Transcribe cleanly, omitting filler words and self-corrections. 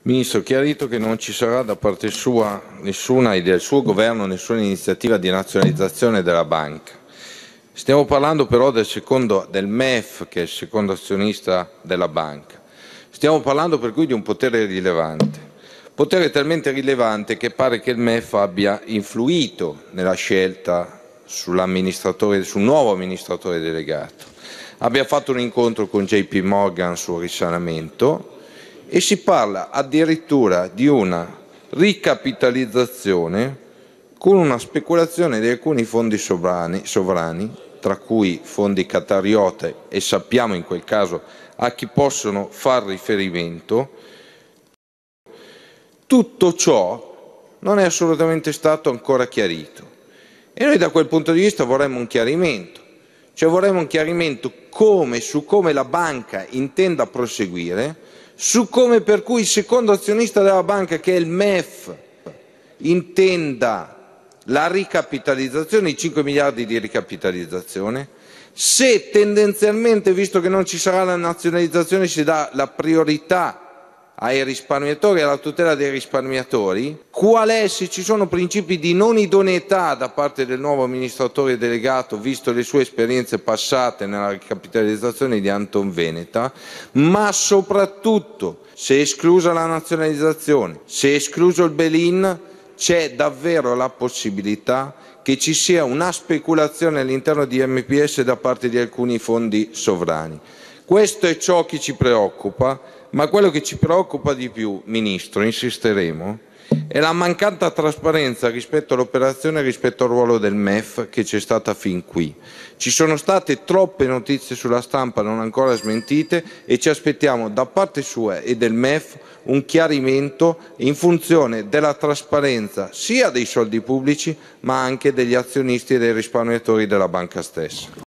Ministro, chiarito che non ci sarà da parte sua nessuna e del suo governo nessuna iniziativa di nazionalizzazione della banca. Stiamo parlando però del MEF, che è il secondo azionista della banca. Stiamo parlando per cui di un potere potere talmente rilevante che pare che il MEF abbia influito nella scelta sul nuovo amministratore delegato. Abbia fatto un incontro con JP Morgan sul risanamento e si parla addirittura di una ricapitalizzazione con una speculazione di alcuni fondi sovrani, tra cui fondi qatarioti, e sappiamo in quel caso a chi possono far riferimento. Tutto ciò non è assolutamente stato ancora chiarito e noi da quel punto di vista vorremmo un chiarimento, cioè vorremmo un chiarimento su come la banca intenda proseguire, su come per cui il secondo azionista della banca, che è il MEF, intenda la ricapitalizzazione, i 5 miliardi di ricapitalizzazione, se tendenzialmente, visto che non ci sarà la nazionalizzazione, si dà la priorità ai risparmiatori e alla tutela dei risparmiatori, se ci sono principi di non idoneità da parte del nuovo amministratore delegato, visto le sue esperienze passate nella ricapitalizzazione di Anton Veneta, ma soprattutto, se esclusa la nazionalizzazione, se escluso il bail-in, c'è davvero la possibilità che ci sia una speculazione all'interno di MPS da parte di alcuni fondi sovrani. Questo è ciò che ci preoccupa, ma quello che ci preoccupa di più, Ministro, insisteremo, è la mancata trasparenza rispetto all'operazione e rispetto al ruolo del MEF che c'è stata fin qui. Ci sono state troppe notizie sulla stampa non ancora smentite e ci aspettiamo da parte sua e del MEF un chiarimento in funzione della trasparenza sia dei soldi pubblici ma anche degli azionisti e dei risparmiatori della banca stessa.